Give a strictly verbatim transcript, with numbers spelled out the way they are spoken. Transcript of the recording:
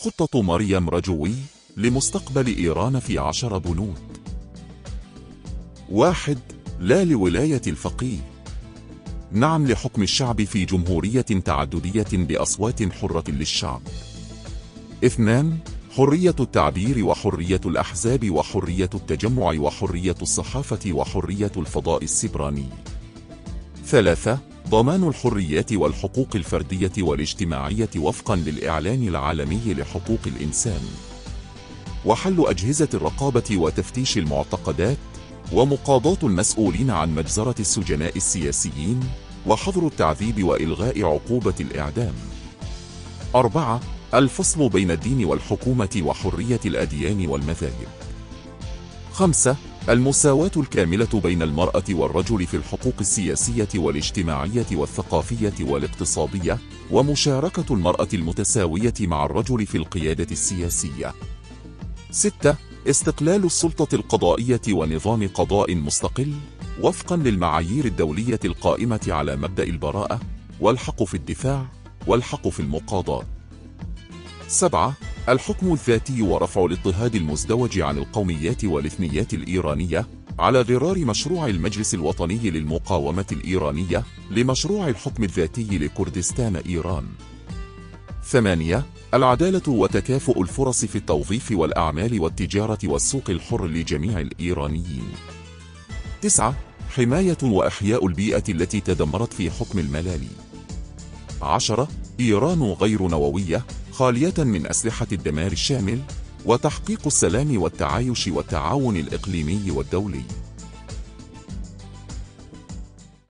خطة مريم رجوي لمستقبل إيران في عشر بنود. واحد. لا لولاية الفقيه. نعم لحكم الشعب في جمهورية تعددية بأصوات حرة للشعب. اثنان. حرية التعبير وحرية الأحزاب وحرية التجمع وحرية الصحافة وحرية الفضاء السبراني. ثلاثة. ضمان الحريات والحقوق الفردية والاجتماعية وفقا للإعلان العالمي لحقوق الإنسان، وحل أجهزة الرقابة وتفتيش المعتقدات، ومقاضاة المسؤولين عن مجزرة السجناء السياسيين، وحظر التعذيب وإلغاء عقوبة الإعدام. أربعة. الفصل بين الدين والحكومة وحرية الأديان والمذاهب. خمسة. المساواة الكاملة بين المرأة والرجل في الحقوق السياسية والاجتماعية والثقافية والاقتصادية، ومشاركة المرأة المتساوية مع الرجل في القيادة السياسية. ستة. استقلال السلطة القضائية ونظام قضاء مستقل وفقا للمعايير الدولية القائمة على مبدأ البراءة والحق في الدفاع والحق في المقاضاة. سبعة. الحكم الذاتي ورفع الاضطهاد المزدوج عن القوميات والإثنيات الإيرانية على غرار مشروع المجلس الوطني للمقاومة الإيرانية لمشروع الحكم الذاتي لكردستان إيران. ثمانية. العدالة وتكافؤ الفرص في التوظيف والأعمال والتجارة والسوق الحر لجميع الإيرانيين. تسعة. حماية وإحياء البيئة التي تدمرت في حكم الملالي. عشرة. إيران غير نووية خالية من أسلحة الدمار الشامل، وتحقيق السلام والتعايش والتعاون الإقليمي والدولي.